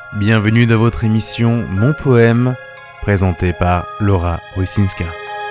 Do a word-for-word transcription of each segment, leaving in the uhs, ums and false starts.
Bienvenue dans votre émission Mon Poème, présentée par Laura Rusinska.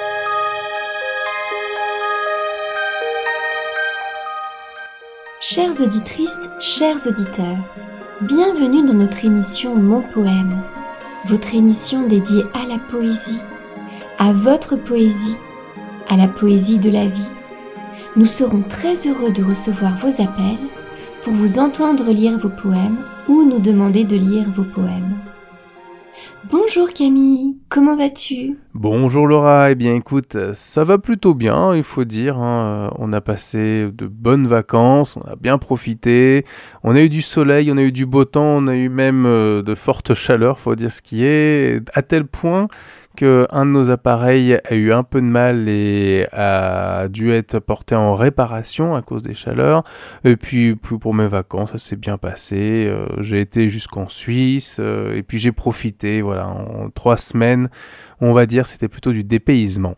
Chères auditrices, chers auditeurs, bienvenue dans notre émission Mon Poème, votre émission dédiée à la poésie, à votre poésie, à la poésie de la vie. Nous serons très heureux de recevoir vos appels pour vous entendre lire vos poèmes ou nous demander de lire vos poèmes. Bonjour Camille, comment vas-tu ? Bonjour Laura, eh bien écoute, ça va plutôt bien, il faut dire, hein. On a passé de bonnes vacances, on a bien profité, on a eu du soleil, on a eu du beau temps, on a eu même euh, de fortes chaleurs, faut dire ce qui est, à tel point qu'un de nos appareils a eu un peu de mal et a dû être porté en réparation à cause des chaleurs. Et puis pour mes vacances, ça s'est bien passé. Euh, j'ai été jusqu'en Suisse euh, et puis j'ai profité. Voilà, en trois semaines, on va dire, c'était plutôt du dépaysement.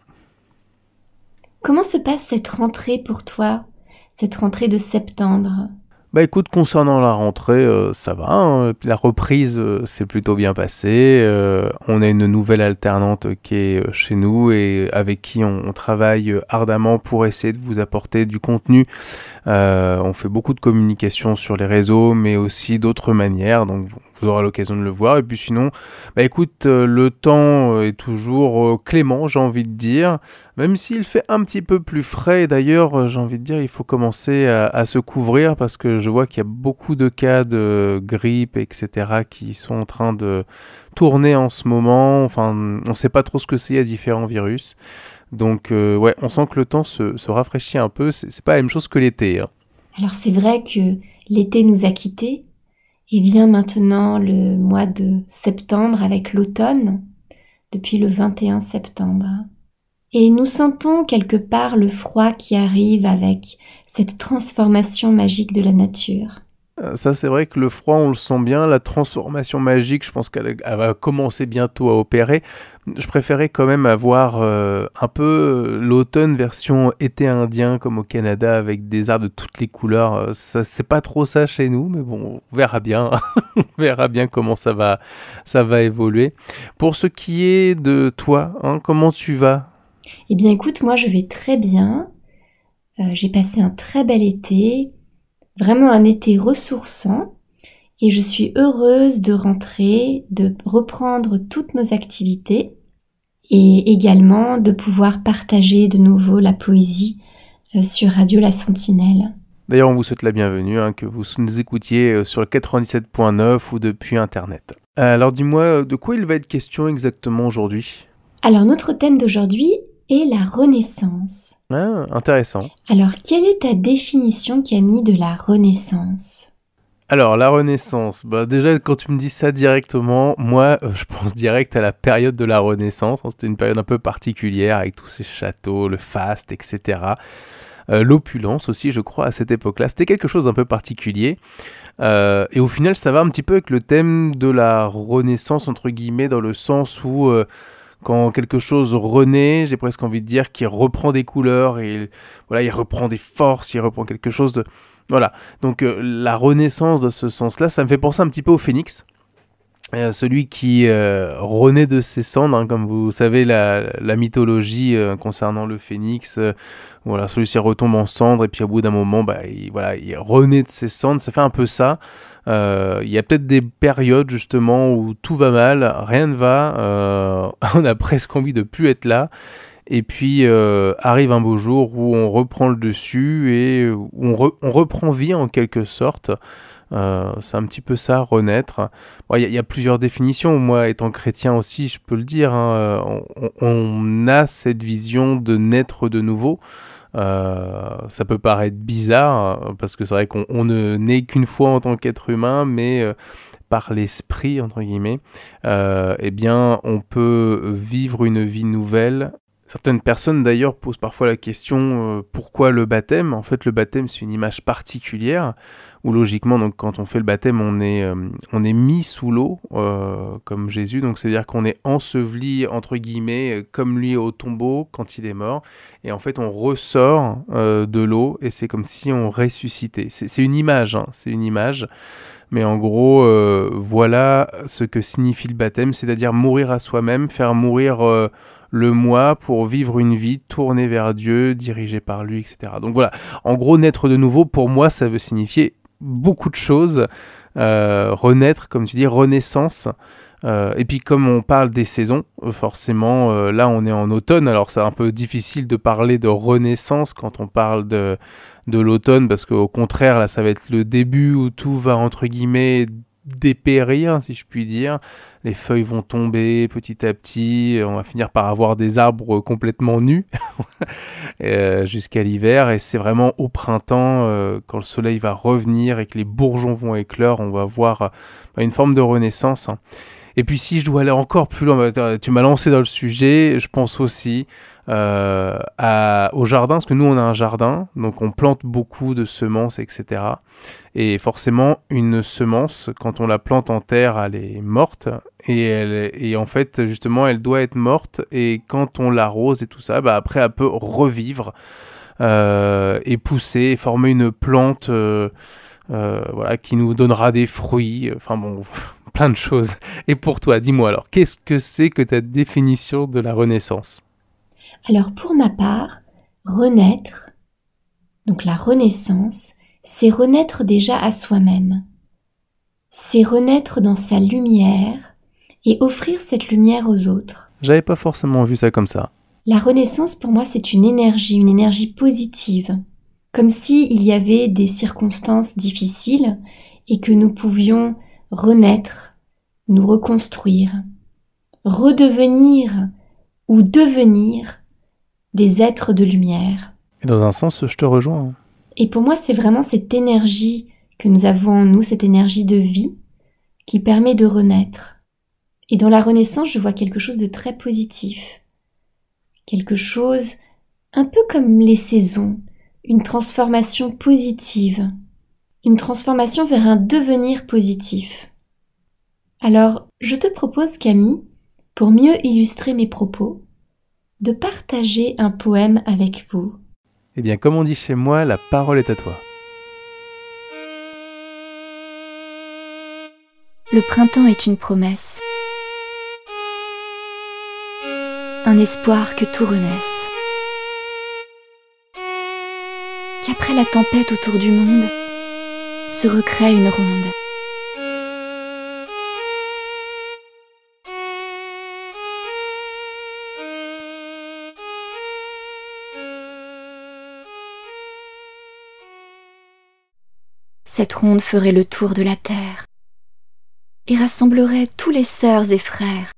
Comment se passe cette rentrée pour toi, cette rentrée de septembre ? Bah écoute, concernant la rentrée, euh, ça va, hein. La reprise euh, s'est plutôt bien passée. Euh, on a une nouvelle alternante qui est euh, chez nous et avec qui on, on travaille ardemment pour essayer de vous apporter du contenu. Euh, on fait beaucoup de communication sur les réseaux, mais aussi d'autres manières, donc vous aurez l'occasion de le voir. Et puis sinon, bah écoute, euh, le temps est toujours euh, clément, j'ai envie de dire, même s'il fait un petit peu plus frais. Et d'ailleurs, euh, j'ai envie de dire, il faut commencer à, à se couvrir parce que je vois qu'il y a beaucoup de cas de grippe, et cetera qui sont en train de tourner en ce moment. Enfin, on ne sait pas trop ce que c'est, il y a différents virus. Donc euh, ouais, on sent que le temps se, se rafraîchit un peu, c'est, c'est pas la même chose que l'été. Hein. Alors c'est vrai que l'été nous a quittés et vient maintenant le mois de septembre avec l'automne, depuis le vingt et un septembre. Et nous sentons quelque part le froid qui arrive avec cette transformation magique de la nature. Ça, c'est vrai que le froid, on le sent bien. La transformation magique, je pense qu'elle elle va commencer bientôt à opérer. Je préférais quand même avoir euh, un peu l'automne version été indien, comme au Canada, avec des arbres de toutes les couleurs. Ça, c'est pas trop ça chez nous, mais bon, on verra bien. On verra bien comment ça va, ça va évoluer. Pour ce qui est de toi, hein, comment tu vas ? Eh bien écoute, moi je vais très bien. Euh, j'ai passé un très bel été. Vraiment un été ressourçant et je suis heureuse de rentrer, de reprendre toutes nos activités et également de pouvoir partager de nouveau la poésie sur Radio La Sentinelle. D'ailleurs, on vous souhaite la bienvenue, hein, que vous nous écoutiez sur le quatre-vingt-dix-sept point neuf ou depuis Internet. Alors dis-moi, de quoi il va être question exactement aujourd'hui ? Alors notre thème d'aujourd'hui est la Renaissance. Ah, intéressant. Alors, quelle est ta définition, Camille, de la Renaissance ? Alors, la Renaissance, bah déjà, quand tu me dis ça directement, moi, euh, je pense direct à la période de la Renaissance. Hein, c'était une période un peu particulière, avec tous ces châteaux, le faste, et cetera. Euh, l'opulence aussi, je crois, à cette époque-là. C'était quelque chose d'un peu particulier. Euh, et au final, ça va un petit peu avec le thème de la Renaissance, entre guillemets, dans le sens où... Euh, Quand quelque chose renaît, j'ai presque envie de dire qu'il reprend des couleurs, et voilà, il reprend des forces, il reprend quelque chose de... Voilà, donc euh, la renaissance de ce sens-là, ça me fait penser un petit peu au phénix, euh, celui qui euh, renaît de ses cendres, hein, comme vous savez la, la mythologie euh, concernant le phénix, euh, voilà, celui-ci retombe en cendres, et puis au bout d'un moment, bah, il, voilà, il renaît de ses cendres, ça fait un peu ça. Il euh, y a peut-être des périodes justement où tout va mal, rien ne va, euh, on a presque envie de plus être là, et puis euh, arrive un beau jour où on reprend le dessus et où on, re- on reprend vie en quelque sorte. Euh, c'est un petit peu ça, renaître. Il bon, y, y a plusieurs définitions, moi étant chrétien aussi, je peux le dire, hein, on, on a cette vision de naître de nouveau. Euh, ça peut paraître bizarre parce que c'est vrai qu'on on ne naît qu'une fois en tant qu'être humain, mais euh, par l'esprit entre guillemets, euh, eh bien on peut vivre une vie nouvelle. Certaines personnes d'ailleurs posent parfois la question euh, pourquoi le baptême ? En fait, le baptême c'est une image particulière où logiquement, donc quand on fait le baptême, on est euh, on est mis sous l'eau euh, comme Jésus, donc c'est à dire qu'on est enseveli entre guillemets comme lui au tombeau quand il est mort, et en fait on ressort euh, de l'eau et c'est comme si on ressuscitait. C'est, c'est une image, hein, c'est une image. Mais en gros, euh, voilà ce que signifie le baptême, c'est-à-dire mourir à soi-même, faire mourir euh, le moi pour vivre une vie tournée vers Dieu, dirigée par lui, et cetera. Donc voilà, en gros, naître de nouveau, pour moi, ça veut signifier beaucoup de choses. Euh, renaître, comme tu dis, renaissance. Euh, et puis comme on parle des saisons, forcément, euh, là on est en automne, alors c'est un peu difficile de parler de renaissance quand on parle de, de l'automne, parce qu'au contraire, là ça va être le début où tout va, entre guillemets, dépérir, si je puis dire. Les feuilles vont tomber petit à petit, on va finir par avoir des arbres complètement nus euh, jusqu'à l'hiver, et c'est vraiment au printemps, euh, quand le soleil va revenir et que les bourgeons vont éclore, on va voir euh, une forme de renaissance, hein. Et puis si je dois aller encore plus loin, tu m'as lancé dans le sujet, je pense aussi euh, à, au jardin, parce que nous on a un jardin, donc on plante beaucoup de semences, et cetera. Et forcément, une semence, quand on la plante en terre, elle est morte, et, elle, et en fait, justement, elle doit être morte, et quand on l'arrose et tout ça, bah après, elle peut revivre, euh, et pousser, et former une plante euh, euh, voilà, qui nous donnera des fruits, enfin bon... plein de choses. Et pour toi, dis-moi alors, qu'est-ce que c'est que ta définition de la renaissance ? Alors pour ma part, renaître, donc la renaissance, c'est renaître déjà à soi-même. C'est renaître dans sa lumière et offrir cette lumière aux autres. J'avais pas forcément vu ça comme ça. La renaissance pour moi c'est une énergie, une énergie positive. Comme si il y avait des circonstances difficiles et que nous pouvions renaître, nous reconstruire, redevenir ou devenir des êtres de lumière. Et dans un sens, je te rejoins. Et pour moi, c'est vraiment cette énergie que nous avons en nous, cette énergie de vie, qui permet de renaître. Et dans la renaissance, je vois quelque chose de très positif. Quelque chose un peu comme les saisons, une transformation positive. Une transformation vers un devenir positif. Alors, je te propose, Camille, pour mieux illustrer mes propos, de partager un poème avec vous. Eh bien, comme on dit chez moi, la parole est à toi. Le printemps est une promesse, un espoir que tout renaisse, qu'après la tempête autour du monde, se recrée une ronde. Cette ronde ferait le tour de la terre et rassemblerait tous les sœurs et frères.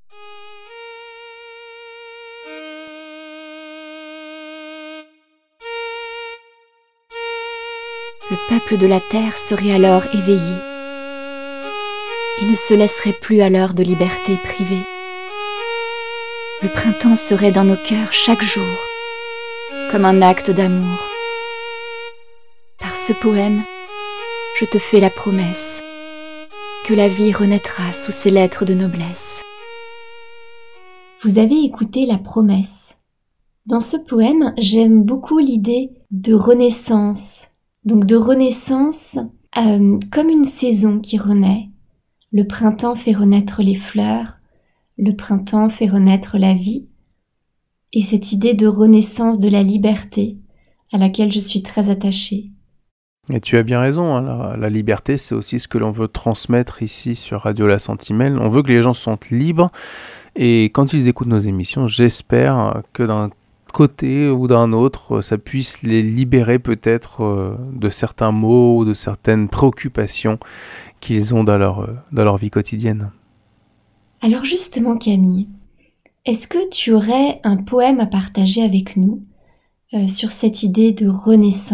Le peuple de la terre serait alors éveillé et ne se laisserait plus à l'heure de liberté privée. Le printemps serait dans nos cœurs chaque jour, comme un acte d'amour. Par ce poème, je te fais la promesse que la vie renaîtra sous ses lettres de noblesse. Vous avez écouté La Promesse. Dans ce poème, j'aime beaucoup l'idée de renaissance. Donc de renaissance euh, comme une saison qui renaît. Le printemps fait renaître les fleurs, le printemps fait renaître la vie. Et cette idée de renaissance de la liberté à laquelle je suis très attachée. Et tu as bien raison, hein, la, la liberté, c'est aussi ce que l'on veut transmettre ici sur Radio La Sentinelle. On veut que les gens se sentent libres, et quand ils écoutent nos émissions, j'espère que d'un côté ou d'un autre, ça puisse les libérer peut-être de certains maux ou de certaines préoccupations qu'ils ont dans leur, dans leur vie quotidienne. Alors justement, Camille, est-ce que tu aurais un poème à partager avec nous euh, sur cette idée de renaissance ?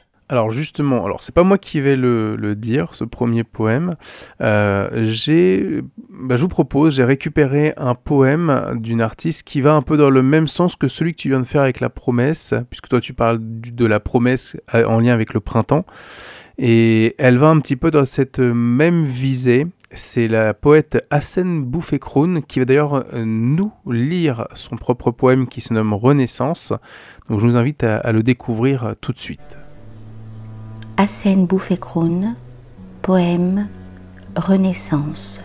Alors justement, alors c'est pas moi qui vais le, le dire, ce premier poème. Euh, j'ai, bah, je vous propose, j'ai récupéré un poème d'une artiste qui va un peu dans le même sens que celui que tu viens de faire avec la promesse, puisque toi tu parles du, de la promesse en lien avec le printemps. Et elle va un petit peu dans cette même visée. C'est la poète Hassen Bouffekroun qui va d'ailleurs nous lire son propre poème qui se nomme Renaissance. Donc je vous invite à, à le découvrir tout de suite. Hassen Bouffekroun, poème Renaissance.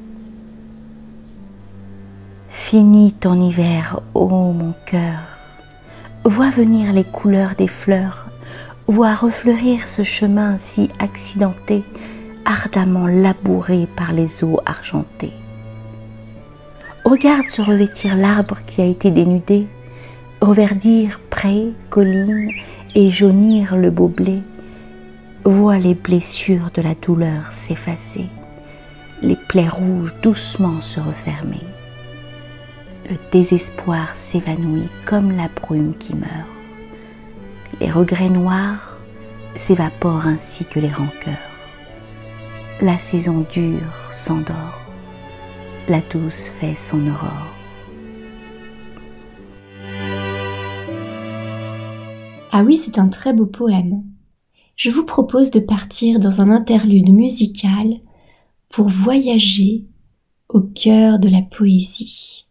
Fini ton hiver, ô mon cœur, vois venir les couleurs des fleurs, vois refleurir ce chemin si accidenté, ardemment labouré par les eaux argentées. Regarde se revêtir l'arbre qui a été dénudé, reverdir prés, collines et jaunir le beau blé. Vois les blessures de la douleur s'effacer, les plaies rouges doucement se refermer. Le désespoir s'évanouit comme la brume qui meurt. Les regrets noirs s'évaporent ainsi que les rancœurs. La saison dure s'endort, la douce fait son aurore. Ah oui, c'est un très beau poème. Je vous propose de partir dans un interlude musical pour voyager au cœur de la poésie.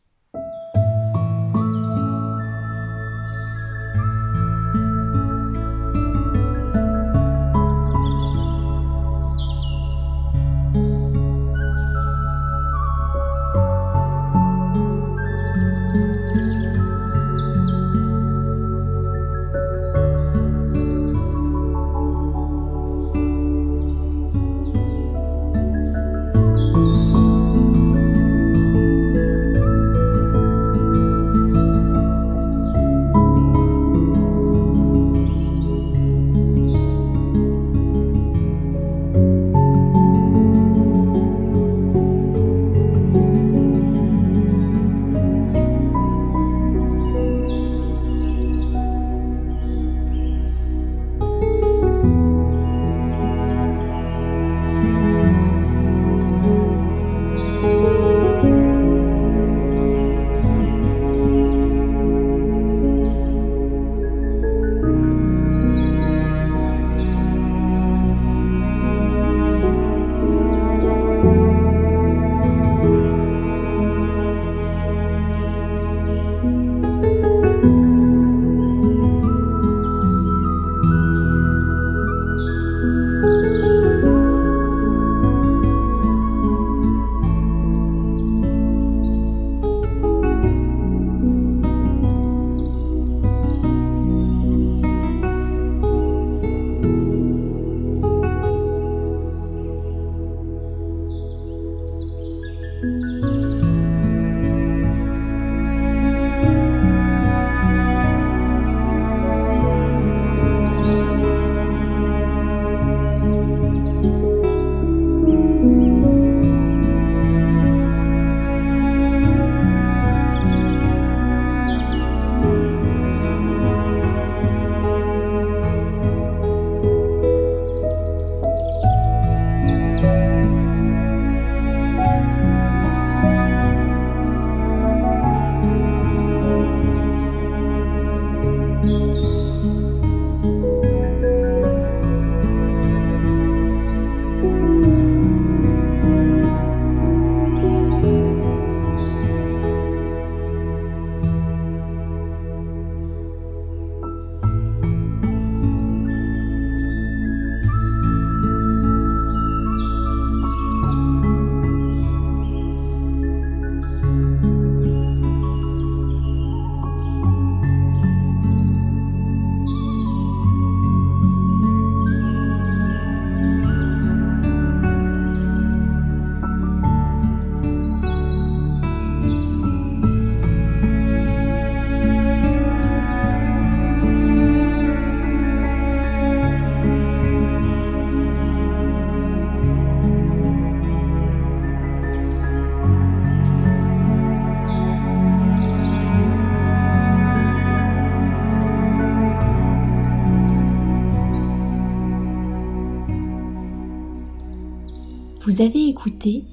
Vous avez écouté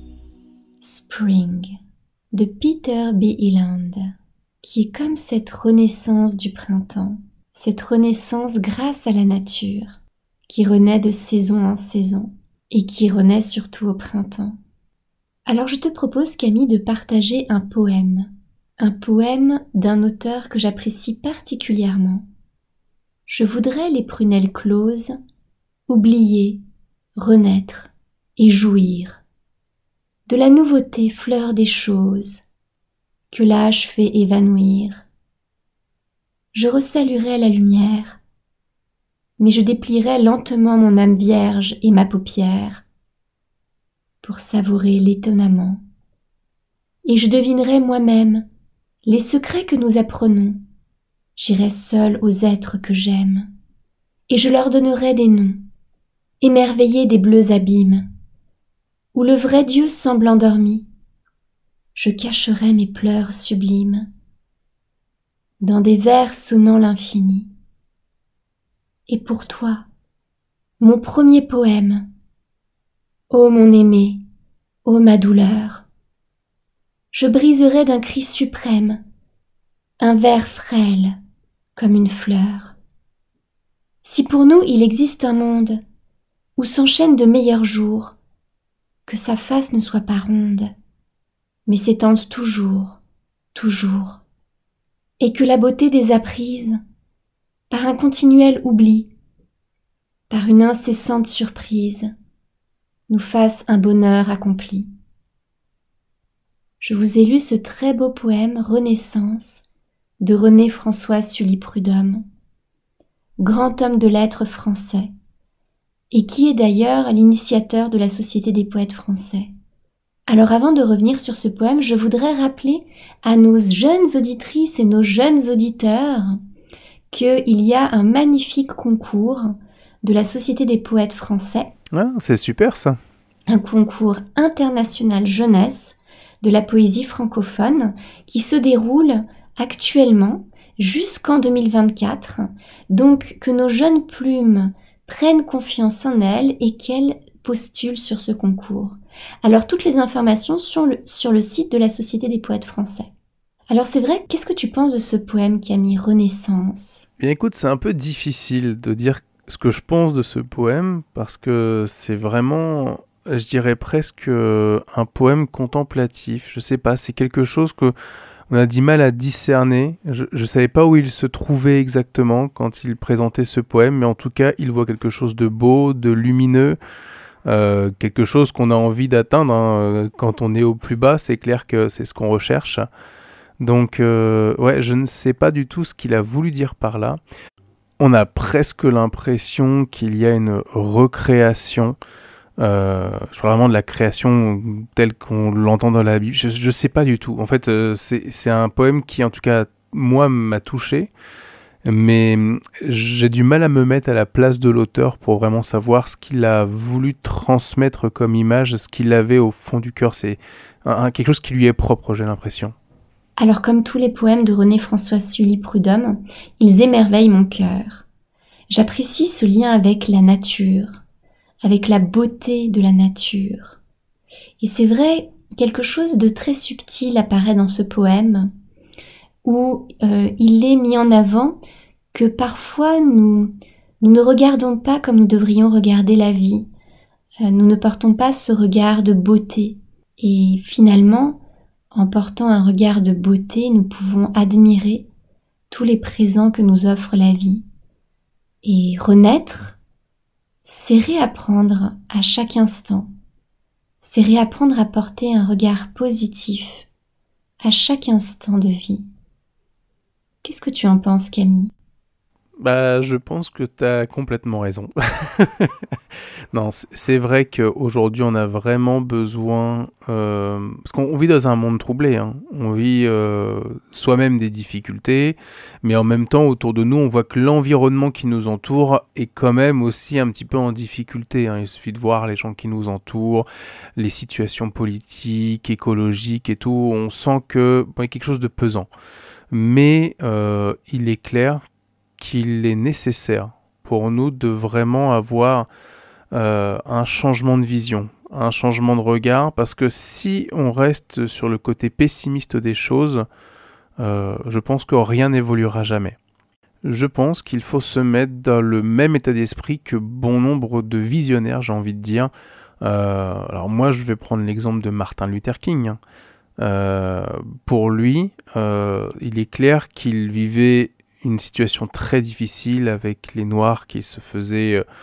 Spring de Peter B. Eland, qui est comme cette renaissance du printemps, cette renaissance grâce à la nature, qui renaît de saison en saison et qui renaît surtout au printemps. Alors je te propose, Camille, de partager un poème, un poème d'un auteur que j'apprécie particulièrement. Je voudrais les prunelles closes, oublier, renaître et jouir de la nouveauté fleur des choses, que l'âge fait évanouir. Je resaluerai la lumière, mais je déplierai lentement mon âme vierge et ma paupière, pour savourer l'étonnement, et je devinerai moi-même les secrets que nous apprenons. J'irai seule aux êtres que j'aime, et je leur donnerai des noms, émerveillés des bleus abîmes, où le vrai Dieu semble endormi. Je cacherai mes pleurs sublimes dans des vers sonnant l'infini. Et pour toi, mon premier poème, ô mon aimé, ô ma douleur, je briserai d'un cri suprême un vers frêle comme une fleur. Si pour nous il existe un monde où s'enchaînent de meilleurs jours, que sa face ne soit pas ronde, mais s'étende toujours, toujours, et que la beauté désaprise, par un continuel oubli, par une incessante surprise, nous fasse un bonheur accompli. Je vous ai lu ce très beau poème Renaissance de René-François Sully-Prudhomme, grand homme de lettres français, et qui est d'ailleurs l'initiateur de la Société des poètes français. Alors avant de revenir sur ce poème, je voudrais rappeler à nos jeunes auditrices et nos jeunes auditeurs qu'il y a un magnifique concours de la Société des poètes français. Ah, c'est super ça. Un concours international jeunesse de la poésie francophone qui se déroule actuellement jusqu'en deux mille vingt-quatre, donc que nos jeunes plumes prennent confiance en elles et qu'elles postulent sur ce concours. Alors toutes les informations sur le, sur le site de la Société des poètes français. Alors c'est vrai, qu'est-ce que tu penses de ce poème qui a mis Renaissance ? Bien écoute, c'est un peu difficile de dire ce que je pense de ce poème parce que c'est vraiment, je dirais presque un poème contemplatif. Je sais pas, c'est quelque chose que on a du mal à discerner. Je ne savais pas où il se trouvait exactement quand il présentait ce poème, mais en tout cas, il voit quelque chose de beau, de lumineux, euh, quelque chose qu'on a envie d'atteindre. Hein. Quand on est au plus bas, c'est clair que c'est ce qu'on recherche. Donc, euh, ouais, je ne sais pas du tout ce qu'il a voulu dire par là. On a presque l'impression qu'il y a une recréation. Euh, je parle vraiment de la création telle qu'on l'entend dans la Bible. Je, je sais pas du tout. En fait, euh, c'est, c'est un poème qui, en tout cas, moi, m'a touché. Mais j'ai du mal à me mettre à la place de l'auteur pour vraiment savoir ce qu'il a voulu transmettre comme image, ce qu'il avait au fond du cœur. C'est un, un, quelque chose qui lui est propre, j'ai l'impression. Alors, comme tous les poèmes de René-François Sully-Prudhomme, ils émerveillent mon cœur. J'apprécie ce lien avec la nature, avec la beauté de la nature. Et c'est vrai, quelque chose de très subtil apparaît dans ce poème, où euh, il est mis en avant que parfois nous, nous ne regardons pas comme nous devrions regarder la vie. Euh, nous ne portons pas ce regard de beauté. Et finalement, en portant un regard de beauté, nous pouvons admirer tous les présents que nous offre la vie. Et renaître, c'est réapprendre à chaque instant. C'est réapprendre à porter un regard positif à chaque instant de vie. Qu'est-ce que tu en penses, Camille ? Bah, je pense que tu as complètement raison. Non, c'est vrai qu'aujourd'hui, on a vraiment besoin... Euh, parce qu'on vit dans un monde troublé. Hein. On vit euh, soi-même des difficultés, mais en même temps, autour de nous, on voit que l'environnement qui nous entoure est quand même aussi un petit peu en difficulté. Hein. Il suffit de voir les gens qui nous entourent, les situations politiques, écologiques et tout. On sent que bon, il y a quelque chose de pesant. Mais euh, il est clair qu'il est nécessaire pour nous de vraiment avoir euh, un changement de vision, un changement de regard, parce que si on reste sur le côté pessimiste des choses, euh, je pense que rien n'évoluera jamais. Je pense qu'il faut se mettre dans le même état d'esprit que bon nombre de visionnaires, j'ai envie de dire. Euh, alors moi, je vais prendre l'exemple de Martin Luther King. Hein. Euh, pour lui, euh, il est clair qu'il vivait une situation très difficile avec les Noirs qui se faisaient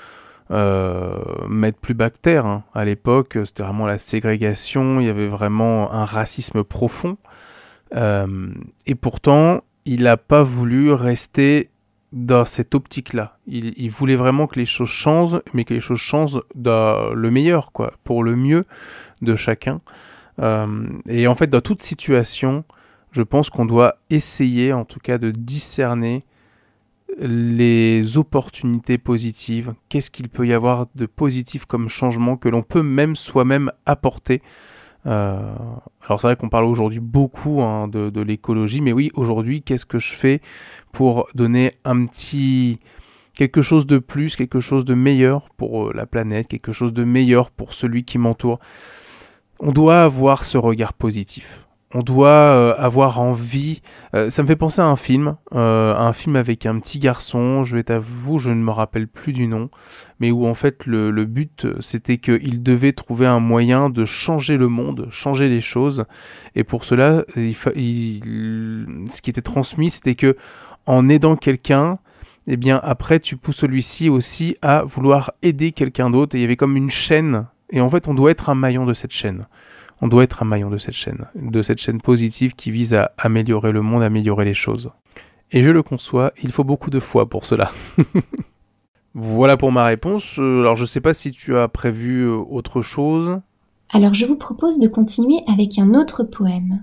euh, mettre plus bas que terre. Hein. À l'époque, c'était vraiment la ségrégation, il y avait vraiment un racisme profond. Euh, et pourtant, il n'a pas voulu rester dans cette optique-là. Il, il voulait vraiment que les choses changent, mais que les choses changent dans le meilleur, quoi, pour le mieux de chacun. Euh, et en fait, dans toute situation, je pense qu'on doit essayer, en tout cas, de discerner les opportunités positives. Qu'est-ce qu'il peut y avoir de positif comme changement que l'on peut même soi-même apporter. Euh, alors c'est vrai qu'on parle aujourd'hui beaucoup hein, de, de l'écologie, mais oui, aujourd'hui, qu'est-ce que je fais pour donner un petit... quelque chose de plus, quelque chose de meilleur pour la planète, quelque chose de meilleur pour celui qui m'entoure. On doit avoir ce regard positif. On doit euh, avoir envie... Euh, ça me fait penser à un film, euh, un film avec un petit garçon, je vais t'avouer, je ne me rappelle plus du nom, mais où en fait le, le but, c'était qu'il devait trouver un moyen de changer le monde, changer les choses, et pour cela, il fa- il, ce qui était transmis, c'était que en aidant quelqu'un, eh bien après tu pousses celui-ci aussi à vouloir aider quelqu'un d'autre, et il y avait comme une chaîne, et en fait on doit être un maillon de cette chaîne. On doit être un maillon de cette chaîne, de cette chaîne positive qui vise à améliorer le monde, améliorer les choses. Et je le conçois, il faut beaucoup de foi pour cela. Voilà pour ma réponse. Alors je sais pas si tu as prévu autre chose. Alors je vous propose de continuer avec un autre poème.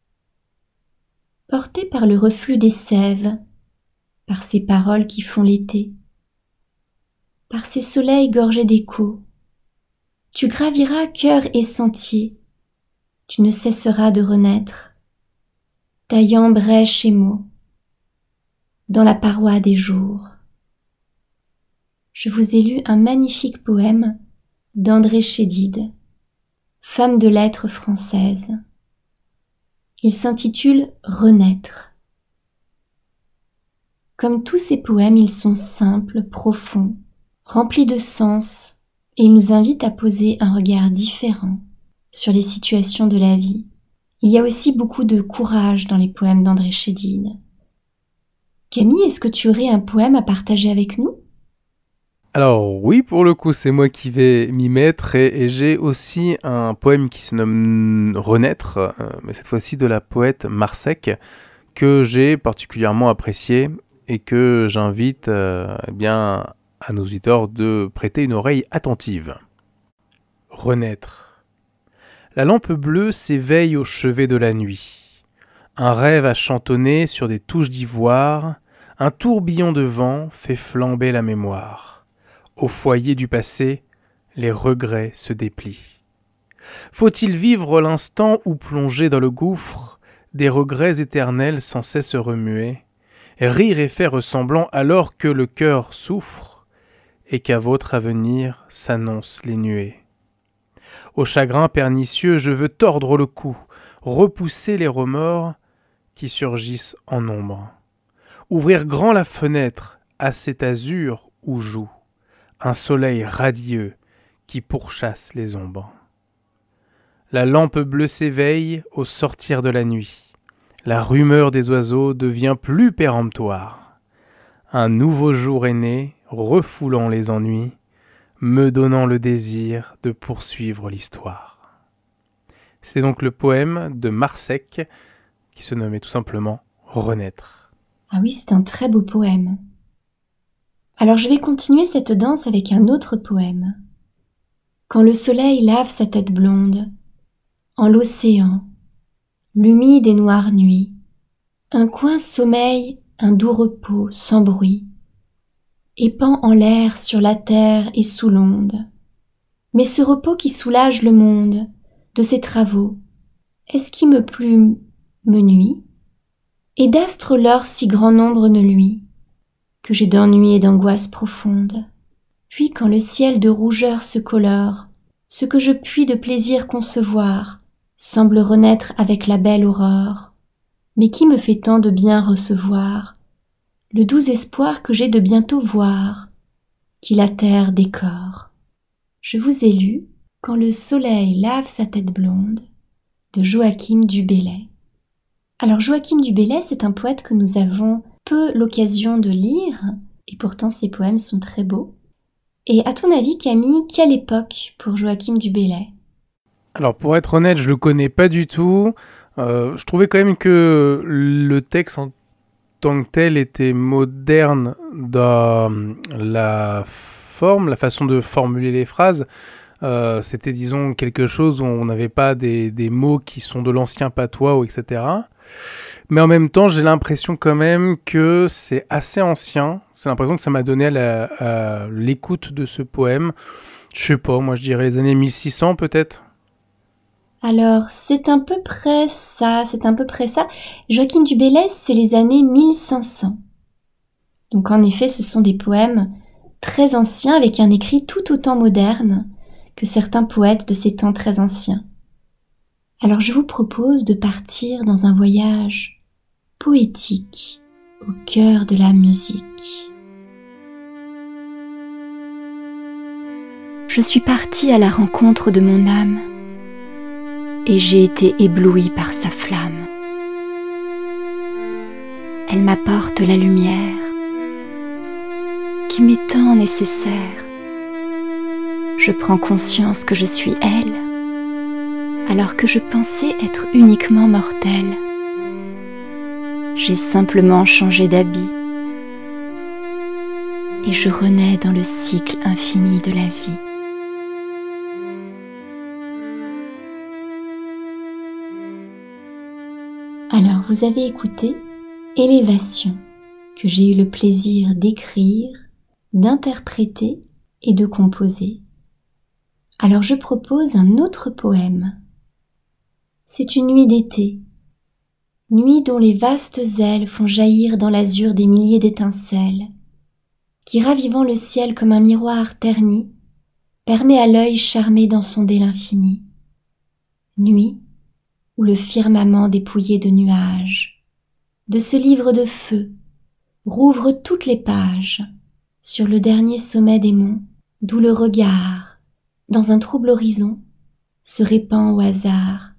Porté par le reflux des sèves, par ces paroles qui font l'été, par ces soleils gorgés d'échos, tu graviras cœur et sentier, tu ne cesseras de renaître, taillant brèche et mots, dans la paroi des jours. Je vous ai lu un magnifique poème d'André Chédid, femme de lettres française. Il s'intitule « Renaître ». Comme tous ces poèmes, ils sont simples, profonds, remplis de sens, et ils nous invitent à poser un regard différent sur les situations de la vie. Il y a aussi beaucoup de courage dans les poèmes d'André Chédid. Camille, est-ce que tu aurais un poème à partager avec nous ? Alors oui, pour le coup, c'est moi qui vais m'y mettre, et, et j'ai aussi un poème qui se nomme « Renaître euh, », mais cette fois-ci de la poète Marcek, que j'ai particulièrement apprécié et que j'invite euh, eh bien, à nos auditeurs de prêter une oreille attentive. Renaître. La lampe bleue s'éveille au chevet de la nuit. Un rêve a chantonné sur des touches d'ivoire, un tourbillon de vent fait flamber la mémoire. Au foyer du passé, les regrets se déplient. Faut-il vivre l'instant ou plonger dans le gouffre des regrets éternels sans cesse remuer, rire et faire semblant alors que le cœur souffre et qu'à votre avenir s'annoncent les nuées. Au chagrin pernicieux, je veux tordre le cou, repousser les remords qui surgissent en ombre. Ouvrir grand la fenêtre à cet azur où joue un soleil radieux qui pourchasse les ombres. La lampe bleue s'éveille au sortir de la nuit. La rumeur des oiseaux devient plus péremptoire. Un nouveau jour est né, refoulant les ennuis, me donnant le désir de poursuivre l'histoire. C'est donc le poème de Marcek qui se nommait tout simplement « Renaître ». Ah oui, c'est un très beau poème. Alors je vais continuer cette danse avec un autre poème. Quand le soleil lave sa tête blonde, en l'océan, l'humide et noire nuit, un coin sommeille un doux repos sans bruit, épand en l'air sur la terre et sous l'onde. Mais ce repos qui soulage le monde de ses travaux, est-ce qui me plume, me nuit? Et d'astres l'or si grand nombre ne luit, que j'ai d'ennui et d'angoisse profonde. Puis quand le ciel de rougeur se colore, ce que je puis de plaisir concevoir semble renaître avec la belle aurore. Mais qui me fait tant de bien recevoir le doux espoir que j'ai de bientôt voir, qui la terre décore. Je vous ai lu « Quand le soleil lave sa tête blonde » de Joachim du Bellay. Alors Joachim du Bellay, c'est un poète que nous avons peu l'occasion de lire, et pourtant ses poèmes sont très beaux. Et à ton avis, Camille, quelle époque pour Joachim du Bellay ? Alors pour être honnête, je le connais pas du tout. Euh, je trouvais quand même que le texte en tant que tel était moderne dans la forme, la façon de formuler les phrases. Euh, c'était, disons, quelque chose où on n'avait pas des, des mots qui sont de l'ancien patois, ou et cetera. Mais en même temps, j'ai l'impression quand même que c'est assez ancien. C'est l'impression que ça m'a donné à, la, à l'écoute de ce poème. Je sais pas, moi je dirais les années mille six cents peut-être. Alors, c'est à peu près ça, c'est à peu près ça. Joachim du Bellay, c'est les années mille cinq cents. Donc en effet, ce sont des poèmes très anciens avec un écrit tout autant moderne que certains poètes de ces temps très anciens. Alors je vous propose de partir dans un voyage poétique au cœur de la musique. Je suis partie à la rencontre de mon âme et j'ai été éblouie par sa flamme. Elle m'apporte la lumière qui m'est tant nécessaire. Je prends conscience que je suis elle, alors que je pensais être uniquement mortelle. J'ai simplement changé d'habit et je renais dans le cycle infini de la vie. Alors, vous avez écouté Élévation, que j'ai eu le plaisir d'écrire, d'interpréter et de composer. Alors je propose un autre poème. C'est une nuit d'été, nuit dont les vastes ailes font jaillir dans l'azur des milliers d'étincelles, qui, ravivant le ciel comme un miroir terni, permet à l'œil charmé d'en sonder l'infini. Nuit où le firmament dépouillé de nuages, de ce livre de feu, rouvre toutes les pages, sur le dernier sommet des monts, d'où le regard, dans un trouble horizon, se répand au hasard.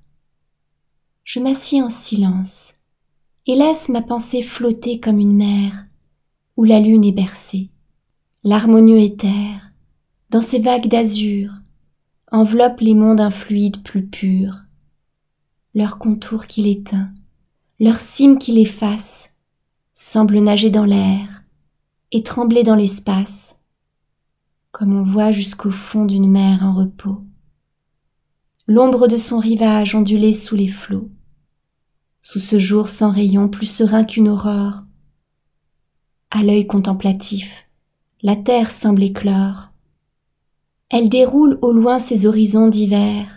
Je m'assieds en silence, et laisse ma pensée flotter comme une mer, où la lune est bercée. L'harmonieux éther, dans ses vagues d'azur, enveloppe les monts d'un fluide plus pur. Leur contour qui l'éteint, leur cime qui l'efface, semble nager dans l'air et trembler dans l'espace, comme on voit jusqu'au fond d'une mer en repos. L'ombre de son rivage ondulée sous les flots, sous ce jour sans rayon plus serein qu'une aurore. À l'œil contemplatif, la terre semble éclore. Elle déroule au loin ses horizons d'hiver,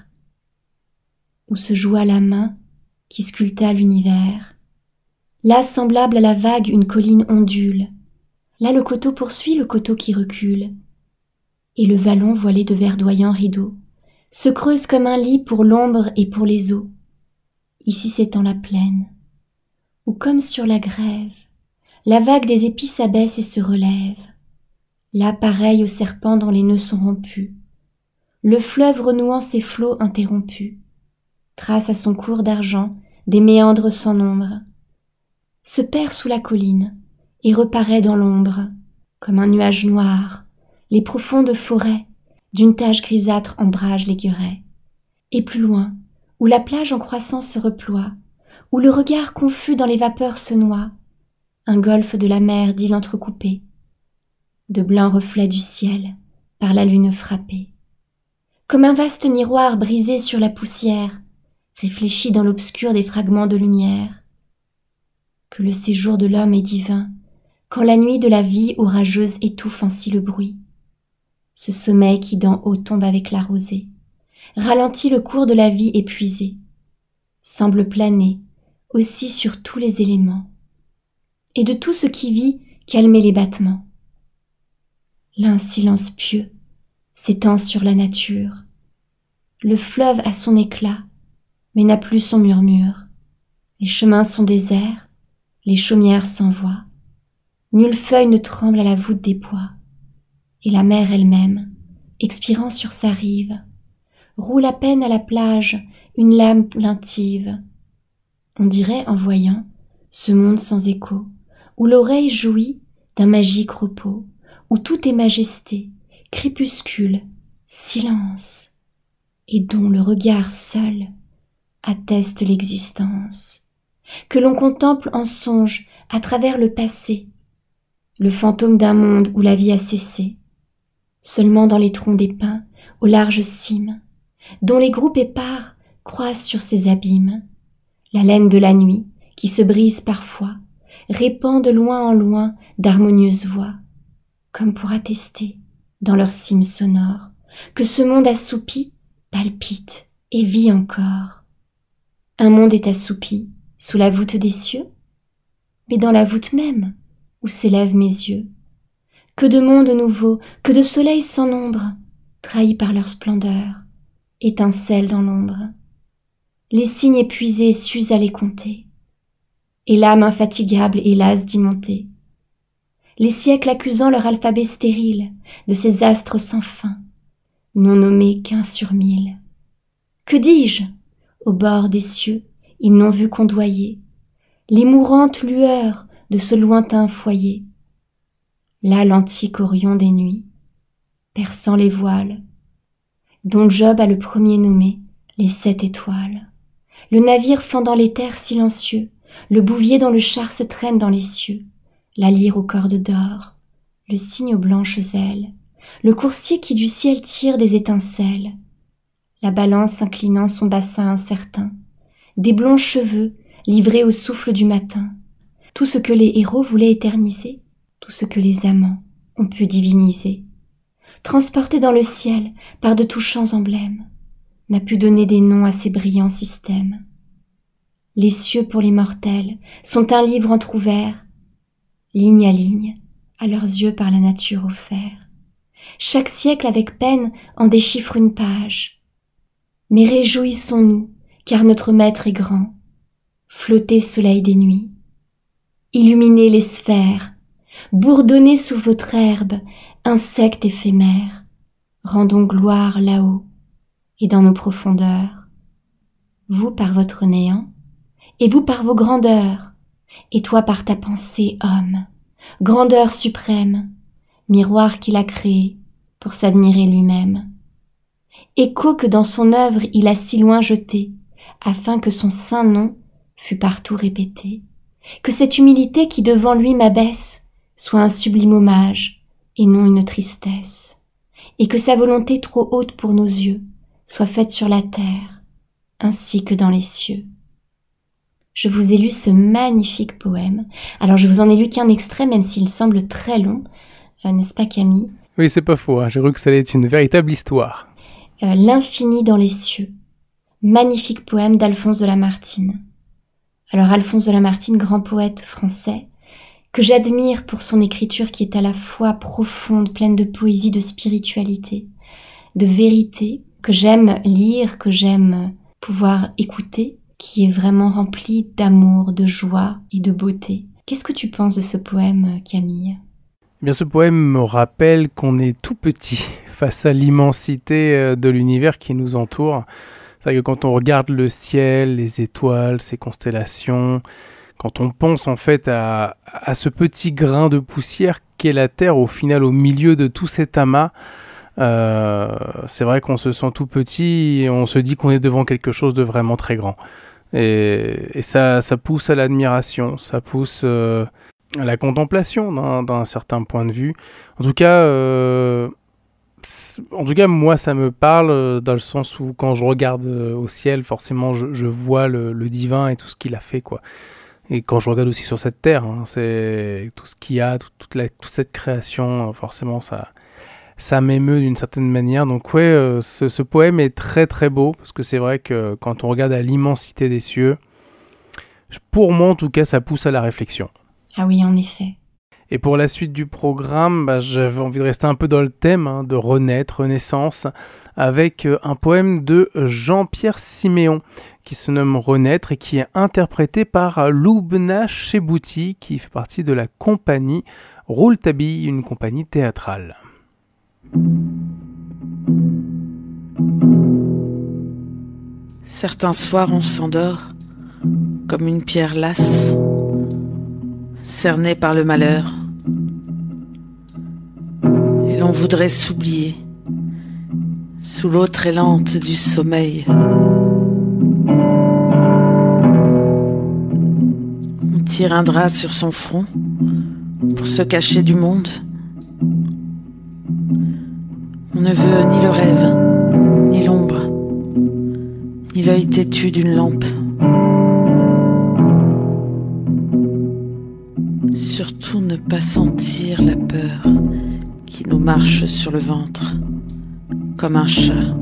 où se joua la main qui sculpta l'univers. Là, semblable à la vague, une colline ondule. Là, le coteau poursuit le coteau qui recule. Et le vallon voilé de verdoyants rideaux se creuse comme un lit pour l'ombre et pour les eaux. Ici s'étend la plaine, où comme sur la grève, la vague des épis s'abaisse et se relève. Là, pareil au serpent dont les nœuds sont rompus, le fleuve renouant ses flots interrompus, trace à son cours d'argent des méandres sans nombre, se perd sous la colline et reparaît dans l'ombre, comme un nuage noir, les profondes forêts d'une tache grisâtre ombragent les guérets. Et plus loin, où la plage en croissance se reploie, où le regard confus dans les vapeurs se noie, un golfe de la mer d'îles entrecoupées, de blancs reflets du ciel par la lune frappée. Comme un vaste miroir brisé sur la poussière, réfléchi dans l'obscur des fragments de lumière. Que le séjour de l'homme est divin, quand la nuit de la vie orageuse étouffe ainsi le bruit. Ce sommeil qui d'en haut tombe avec la rosée, ralentit le cours de la vie épuisée, semble planer aussi sur tous les éléments, et de tout ce qui vit calmer les battements. Là un silence pieux s'étend sur la nature, le fleuve a son éclat, mais n'a plus son murmure. Les chemins sont déserts, les chaumières s'envoient. Nulle feuille ne tremble à la voûte des bois. Et la mer elle-même, expirant sur sa rive, roule à peine à la plage une lame plaintive. On dirait, en voyant ce monde sans écho, où l'oreille jouit d'un magique repos, où tout est majesté, crépuscule, silence, et dont le regard seul atteste l'existence, que l'on contemple en songe à travers le passé, le fantôme d'un monde où la vie a cessé, seulement dans les troncs des pins aux larges cimes, dont les groupes épars croissent sur ces abîmes, la laine de la nuit qui se brise parfois, répand de loin en loin d'harmonieuses voix, comme pour attester, dans leurs cimes sonores, que ce monde assoupi palpite et vit encore. Un monde est assoupi sous la voûte des cieux, mais dans la voûte même où s'élèvent mes yeux. Que de mondes nouveaux, que de soleils sans nombre, trahis par leur splendeur, étincellent dans l'ombre. Les signes épuisés s'usent à les compter, et l'âme infatigable est lasse d'y monter. Les siècles accusant leur alphabet stérile de ces astres sans fin, non nommés qu'un sur mille. Que dis-je? Au bord des cieux, ils n'ont vu qu'ondoyer les mourantes lueurs de ce lointain foyer. Là l'antique Orion des nuits, perçant les voiles, dont Job a le premier nommé les sept étoiles. Le navire fendant les terres silencieux, le bouvier dont le char se traîne dans les cieux, la lyre aux cordes d'or, le cygne aux blanches ailes, le coursier qui du ciel tire des étincelles, la balance inclinant son bassin incertain, des blonds cheveux livrés au souffle du matin, tout ce que les héros voulaient éterniser, tout ce que les amants ont pu diviniser, transporté dans le ciel par de touchants emblèmes, n'a pu donner des noms à ces brillants systèmes. Les cieux pour les mortels sont un livre entr'ouvert, ligne à ligne, à leurs yeux par la nature offert. Chaque siècle avec peine en déchiffre une page. Mais réjouissons-nous, car notre maître est grand. Flottez soleil des nuits, illuminez les sphères, bourdonnez sous votre herbe, insectes éphémères. Rendons gloire là-haut et dans nos profondeurs. Vous par votre néant, et vous par vos grandeurs, et toi par ta pensée, homme, grandeur suprême, miroir qu'il a créé pour s'admirer lui-même. Écho que dans son œuvre il a si loin jeté, afin que son saint nom fût partout répété, que cette humilité qui devant lui m'abaisse soit un sublime hommage et non une tristesse, et que sa volonté trop haute pour nos yeux soit faite sur la terre, ainsi que dans les cieux. Je vous ai lu ce magnifique poème. Alors je vous en ai lu qu'un extrait, même s'il semble très long, euh, n'est-ce pas Camille? Oui, c'est pas faux, hein. J'ai cru que ça allait être une véritable histoire. Euh, L'infini dans les cieux. Magnifique poème d'Alphonse de Lamartine. Alors Alphonse de Lamartine, grand poète français, que j'admire pour son écriture qui est à la fois profonde, pleine de poésie, de spiritualité, de vérité, que j'aime lire, que j'aime pouvoir écouter, qui est vraiment remplie d'amour, de joie et de beauté. Qu'est-ce que tu penses de ce poème, Camille ? Eh bien, ce poème me rappelle qu'on est tout petit face à l'immensité de l'univers qui nous entoure. C'est vrai que quand on regarde le ciel, les étoiles, ces constellations, quand on pense en fait à, à ce petit grain de poussière qu'est la Terre, au final, au milieu de tout cet amas, euh, c'est vrai qu'on se sent tout petit et on se dit qu'on est devant quelque chose de vraiment très grand. Et, et ça, ça pousse à l'admiration, ça pousse euh, à la contemplation d'un, d'un certain point de vue. En tout cas, euh, en tout cas, moi, ça me parle dans le sens où quand je regarde au ciel, forcément, je, je vois le, le divin et tout ce qu'il a fait, quoi. Et quand je regarde aussi sur cette terre, hein, c'est tout ce qu'il y a, tout, toute, la, toute cette création, forcément, ça, ça m'émeut d'une certaine manière. Donc ouais, euh, ce, ce poème est très très beau, parce que c'est vrai que quand on regarde à l'immensité des cieux, pour moi en tout cas, ça pousse à la réflexion. Ah oui, en effet. Et pour la suite du programme, bah, j'avais envie de rester un peu dans le thème hein, de renaître, renaissance, avec euh, un poème de Jean-Pierre Siméon, qui se nomme Renaître et qui est interprété par Loubna Chebouti, qui fait partie de la compagnie Rouletabille, une compagnie théâtrale. Certains soirs on s'endort comme une pierre lasse, cernée par le malheur, et l'on voudrait s'oublier sous l'eau trélante du sommeil. On tire un drap sur son front pour se cacher du monde. On ne veut ni le rêve, ni l'ombre, ni l'œil têtu d'une lampe. Surtout ne pas sentir la peur qui nous marche sur le ventre, comme un chat.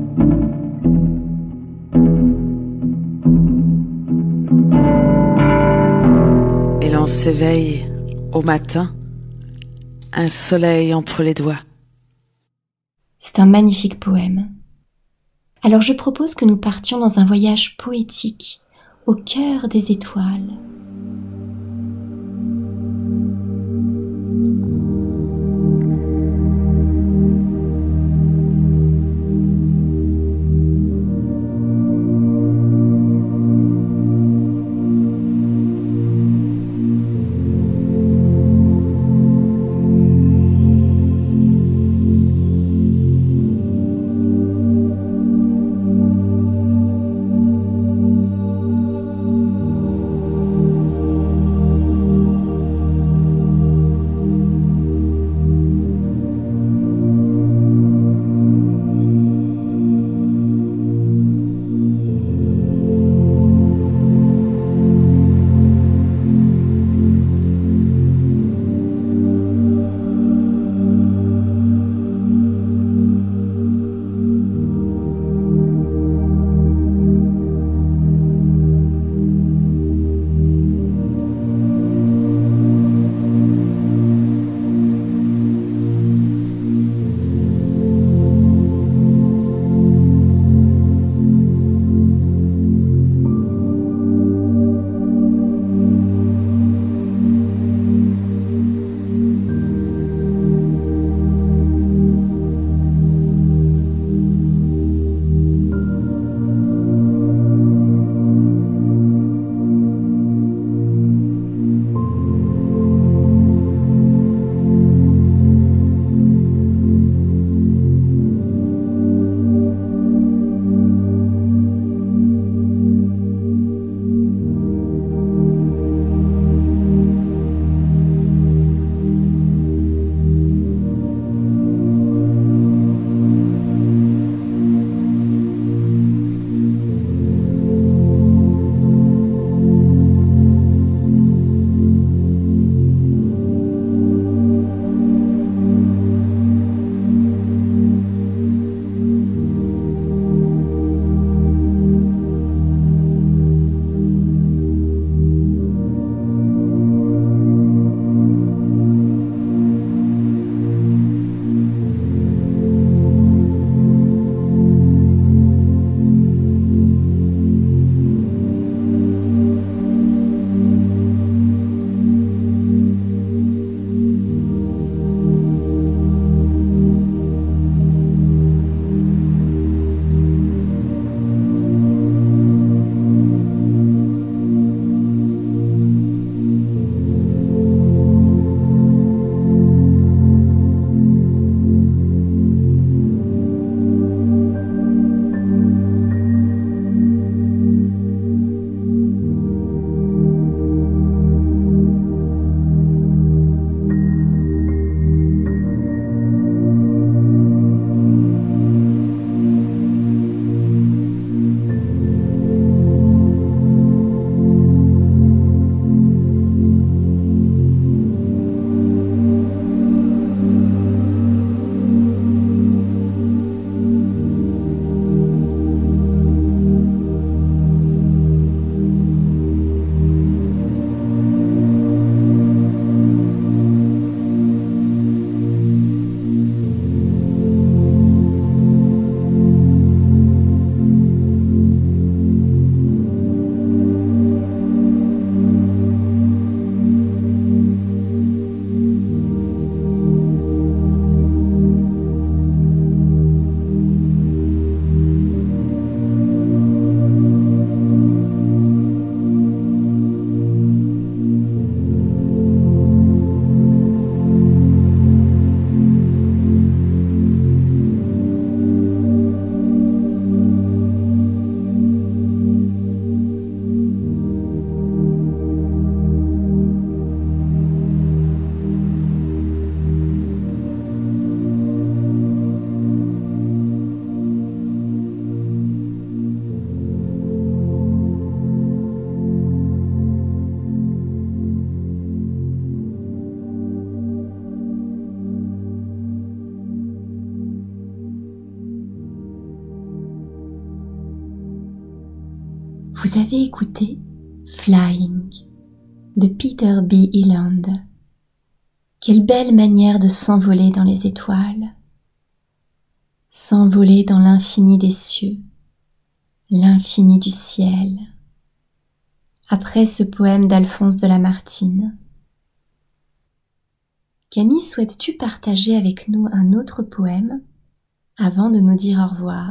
Et l'on s'éveille au matin, un soleil entre les doigts. C'est un magnifique poème. Alors je propose que nous partions dans un voyage poétique au cœur des étoiles. Vous avez écouté Flying de Peter B. Eland. Quelle belle manière de s'envoler dans les étoiles, s'envoler dans l'infini des cieux, l'infini du ciel. Après ce poème d'Alphonse de Lamartine, Camille, souhaites-tu partager avec nous un autre poème avant de nous dire au revoir ?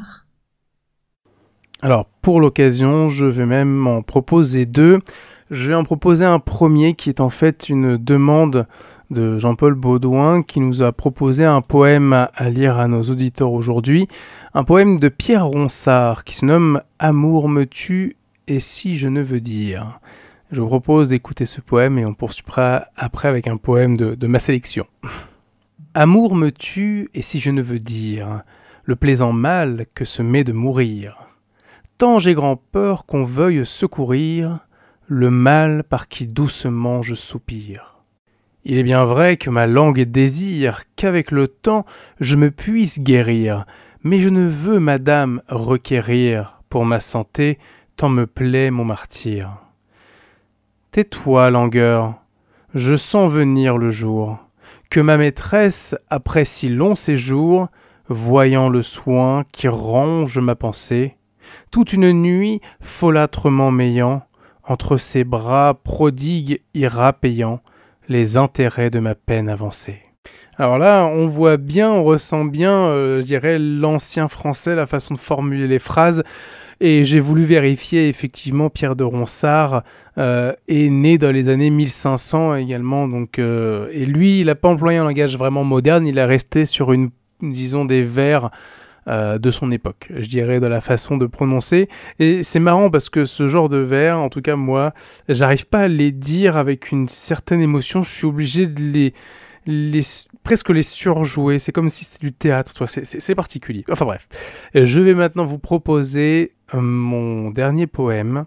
Alors, pour l'occasion, je vais même en proposer deux. Je vais en proposer un premier qui est en fait une demande de Jean-Paul Baudouin qui nous a proposé un poème à lire à nos auditeurs aujourd'hui. Un poème de Pierre Ronsard qui se nomme « Amour me tue et si je ne veux dire ». Je vous propose d'écouter ce poème et on poursuivra après avec un poème de, de ma sélection. Amour me tue et si je ne veux dire le plaisant mal que se met de mourir. Tant j'ai grand peur qu'on veuille secourir le mal par qui doucement je soupire. Il est bien vrai que ma langue désire qu'avec le temps je me puisse guérir, mais je ne veux, madame, requérir pour ma santé tant me plaît mon martyre. Tais-toi, langueur, je sens venir le jour, que ma maîtresse, après si long séjour, voyant le soin qui ronge ma pensée, toute une nuit folâtrement m'ayant, entre ses bras prodigues ira payant les intérêts de ma peine avancée. Alors là, on voit bien, on ressent bien, euh, je dirais, l'ancien français, la façon de formuler les phrases. Et j'ai voulu vérifier, effectivement, Pierre de Ronsard euh, est né dans les années mille cinq cents également. Donc, euh, et lui, il n'a pas employé un langage vraiment moderne, il est resté sur une, disons, des vers euh, de son époque, je dirais, de la façon de prononcer. Et c'est marrant parce que ce genre de vers, en tout cas moi, j'arrive pas à les dire avec une certaine émotion, je suis obligé de les... Les, presque les surjouer, c'est comme si c'était du théâtre, toi. C'est, c'est, c'est particulier. Enfin bref, je vais maintenant vous proposer euh, mon dernier poème.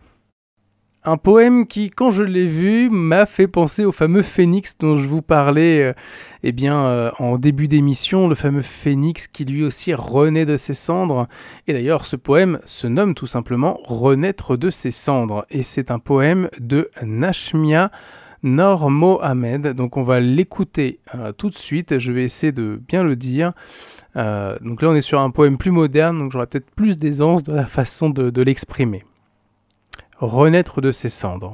Un poème qui, quand je l'ai vu, m'a fait penser au fameux phénix dont je vous parlais euh, eh bien, euh, en début d'émission, le fameux phénix qui lui aussi renaît de ses cendres. Et d'ailleurs, ce poème se nomme tout simplement « Renaître de ses cendres ». Et c'est un poème de Nashmia Noor Mohamed, donc on va l'écouter euh, tout de suite, je vais essayer de bien le dire. Euh, donc là on est sur un poème plus moderne, donc j'aurai peut-être plus d'aisance dans la façon de, de l'exprimer. Renaître de ses cendres.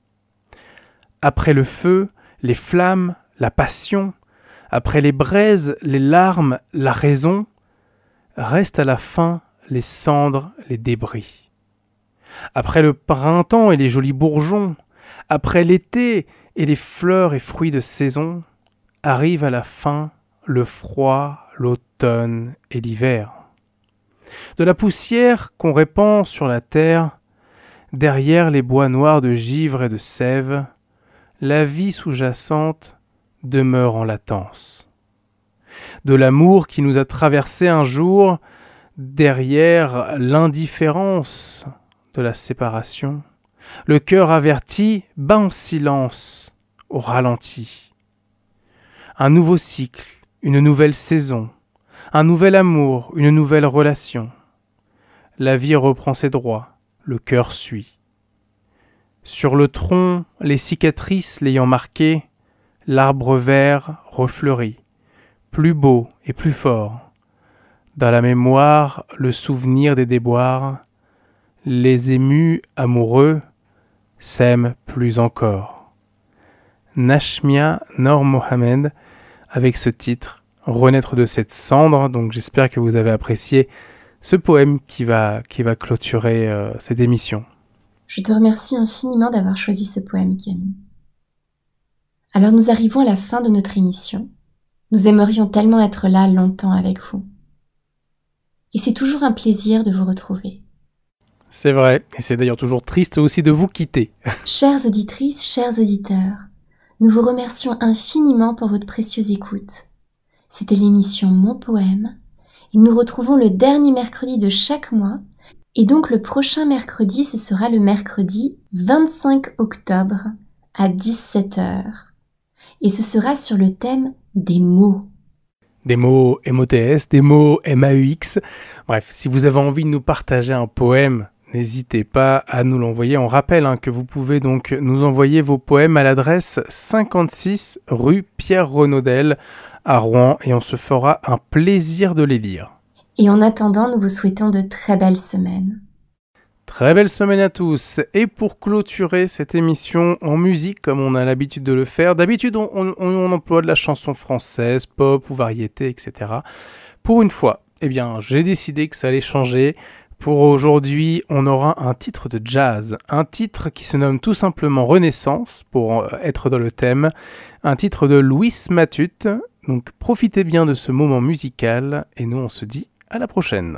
Après le feu, les flammes, la passion, après les braises, les larmes, la raison, restent à la fin les cendres, les débris. Après le printemps et les jolis bourgeons, après l'été et les fleurs et fruits de saison, arrive à la fin le froid, l'automne et l'hiver. De la poussière qu'on répand sur la terre, derrière les bois noirs de givre et de sève, la vie sous-jacente demeure en latence. De l'amour qui nous a traversé un jour, derrière l'indifférence de la séparation, le cœur averti bat en silence, au ralenti. Un nouveau cycle, une nouvelle saison, un nouvel amour, une nouvelle relation. La vie reprend ses droits, le cœur suit. Sur le tronc, les cicatrices l'ayant marqué, l'arbre vert refleurit, plus beau et plus fort. Dans la mémoire, le souvenir des déboires, les émus amoureux s'aiment plus encore. Nashmia Noor Mohamed avec ce titre Renaître de cette cendre. Donc j'espère que vous avez apprécié ce poème qui va, qui va clôturer euh, cette émission. Je te remercie infiniment d'avoir choisi ce poème, Camille. Alors nous arrivons à la fin de notre émission. Nous aimerions tellement être là longtemps avec vous. Et c'est toujours un plaisir de vous retrouver. C'est vrai, et c'est d'ailleurs toujours triste aussi de vous quitter. Chères auditrices, chers auditeurs, nous vous remercions infiniment pour votre précieuse écoute. C'était l'émission Mon Poème, et nous nous retrouvons le dernier mercredi de chaque mois, et donc le prochain mercredi, ce sera le mercredi vingt-cinq octobre à dix-sept heures. Et ce sera sur le thème des mots. Des mots M O T S, des mots M A U X. Bref, si vous avez envie de nous partager un poème, N'hésitez pas à nous l'envoyer. On rappelle hein, que vous pouvez donc nous envoyer vos poèmes à l'adresse cinquante-six rue Pierre Renaudel à Rouen et on se fera un plaisir de les lire. Et en attendant, nous vous souhaitons de très belles semaines. Très belle semaine à tous. Et pour clôturer cette émission en musique, comme on a l'habitude de le faire, d'habitude on, on, on emploie de la chanson française, pop ou variété, et cetera. Pour une fois, eh bien, j'ai décidé que ça allait changer. Pour aujourd'hui, on aura un titre de jazz, un titre qui se nomme tout simplement Renaissance, pour être dans le thème, un titre de Louis Matute. Donc profitez bien de ce moment musical, et nous on se dit à la prochaine.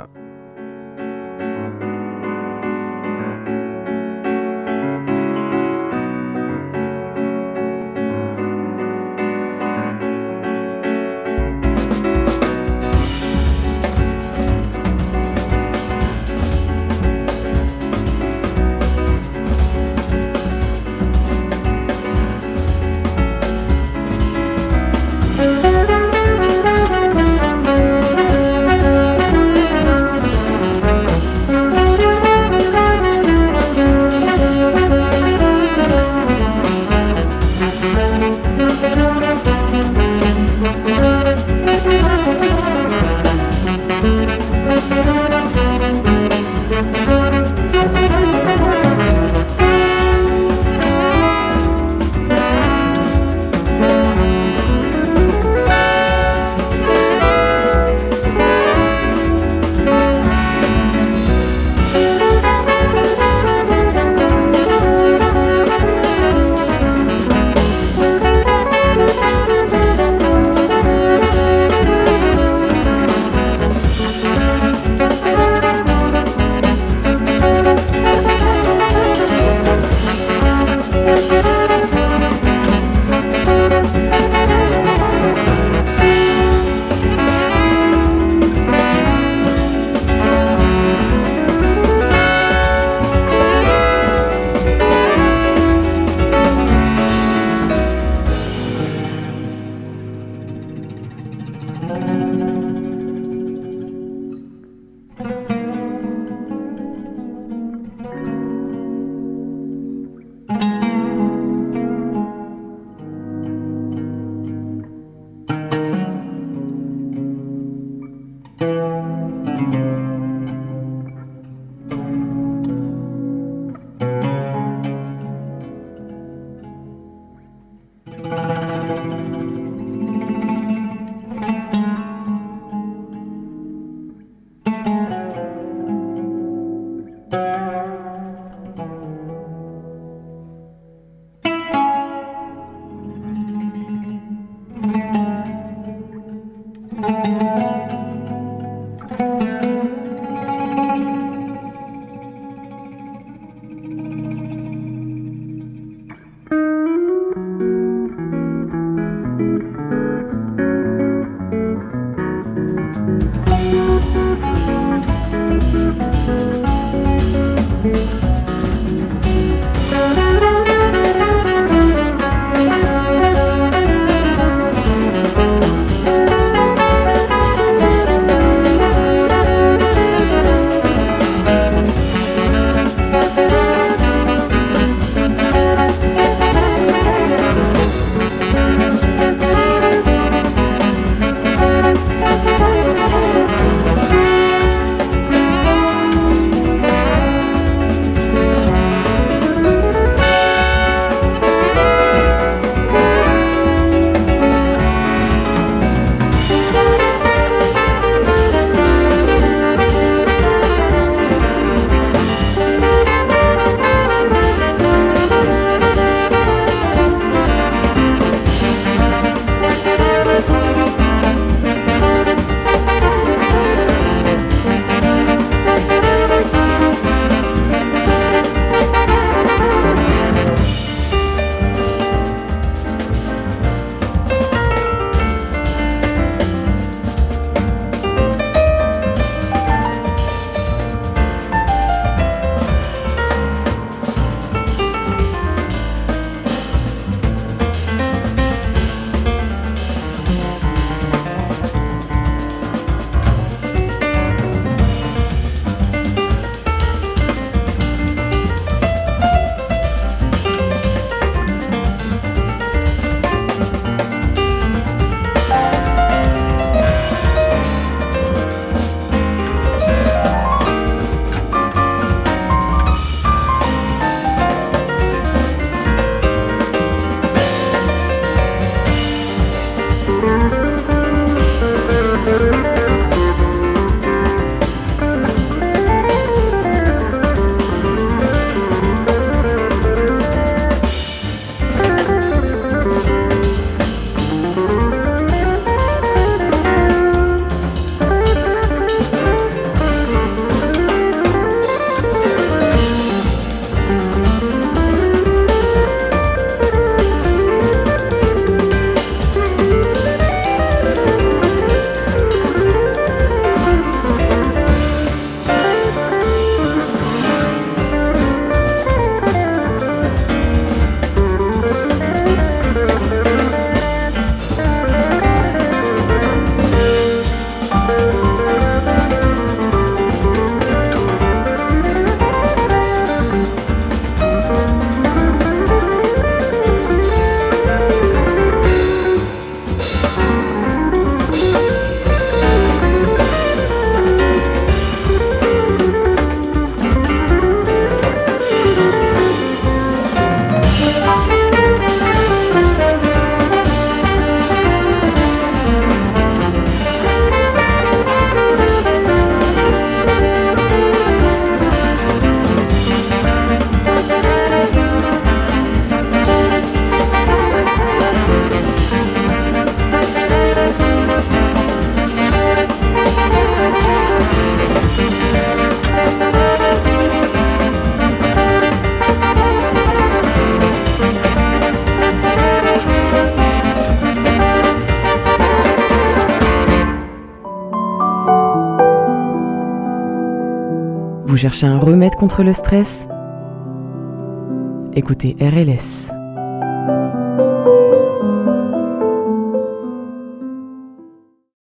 Vous cherchez un remède contre le stress ? Écoutez R L S.